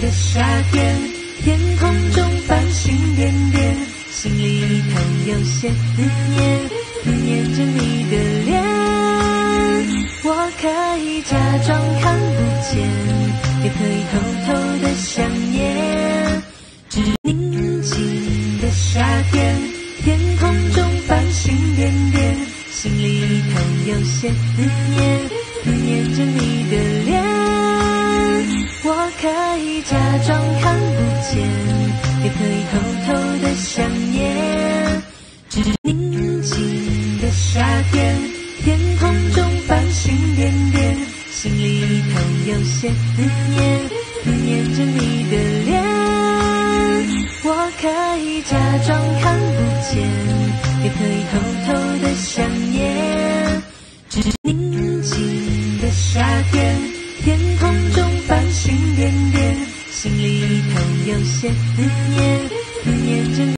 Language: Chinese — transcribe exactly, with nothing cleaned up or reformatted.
的夏天，天空中繁星点点，心里头有些思念，思念着你的脸。我可以假装看不见，也可以偷偷的想念。只宁静的夏天，天空中繁星点点，心里头有些思念，思念着你的脸。我可以假装看不见，也可以偷偷的想念。只宁静的夏天，天空中繁星点点，心里头有些思念，思念着你的脸。我可以假装看不见，也可以偷偷的想念。只宁静的夏天，天空中繁星点点，心里头有些思念，思念着你。